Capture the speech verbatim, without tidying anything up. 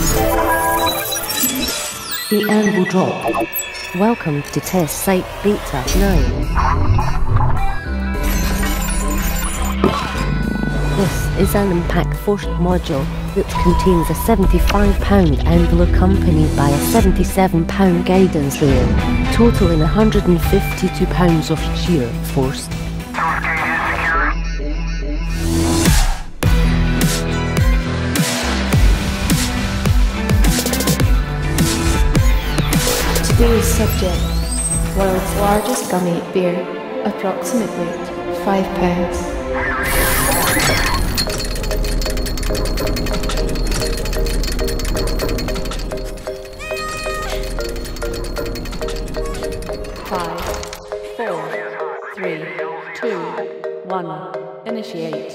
The anvil drop. Welcome to test site beta nine. This is an impact force module that contains a seventy-five pound anvil accompanied by a seventy-seven pound guidance rail, totaling one hundred fifty-two pounds of shear force. Today's subject, world's largest gummy bear, approximate weight five pounds. Five, four, three, two, one, initiate.